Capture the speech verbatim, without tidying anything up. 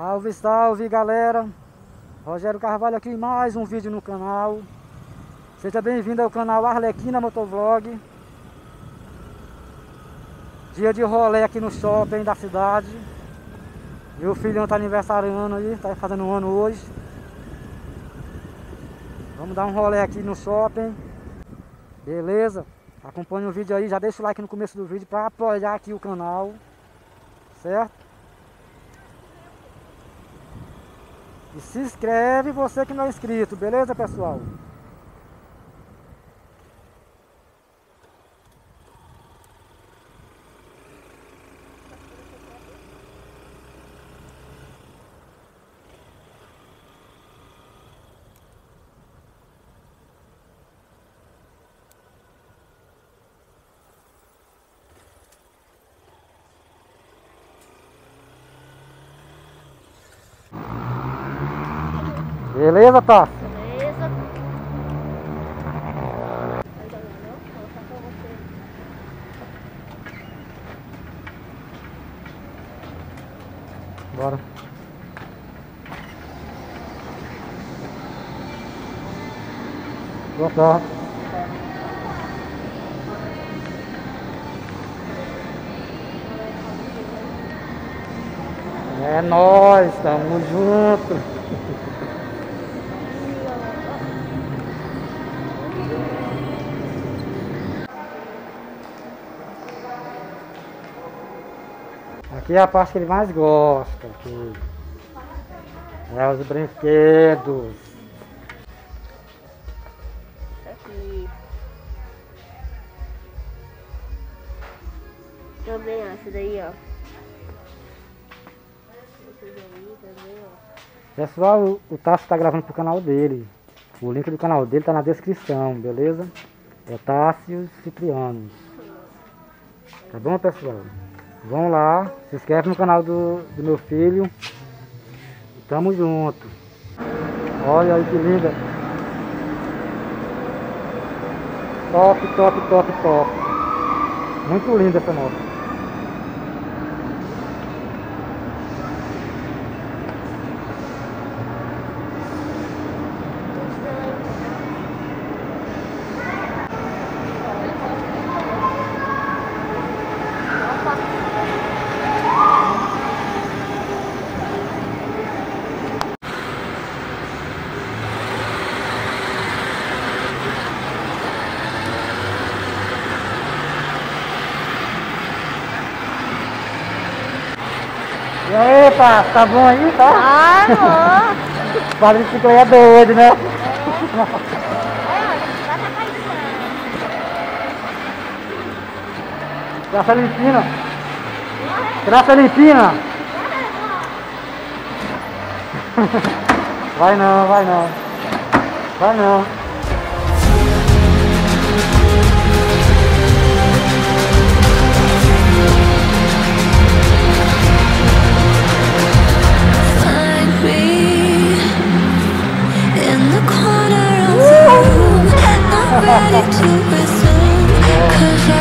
Salve, salve galera, Rogério Carvalho aqui em mais um vídeo no canal. Seja bem-vindo ao canal Arlequina Motovlog. Dia de rolê aqui no shopping da cidade. Meu filhão tá aniversariando aí, tá fazendo um ano hoje. Vamos dar um rolê aqui no shopping. Beleza? Acompanhe o vídeo aí, já deixa o like no começo do vídeo para apoiar aqui o canal. Certo? E se inscreve você que não é inscrito, beleza, pessoal? Beleza, tá? Beleza. Bora. Boa tarde. É nóis, estamos juntos. Aqui é a parte que ele mais gosta, aqui é os brinquedos. Aqui. Também, ó, esse daí, ó. Esse daí também, ó. Pessoal, o, o Tássio tá gravando pro canal dele. O link do canal dele tá na descrição, beleza? É Tássio Cipriano. Tá bom, pessoal? Vão lá, se inscreve no canal do, do meu filho. Tamo junto. Olha aí que linda. Top, top, top, top. Muito linda essa moto. E aí, pá, tá bom aí, tá? Ah, amor! O padre ficou é doido, né? Graça limpina. Graça limpina. Vai não, vai não. Vai não. Ready to resume, 'cause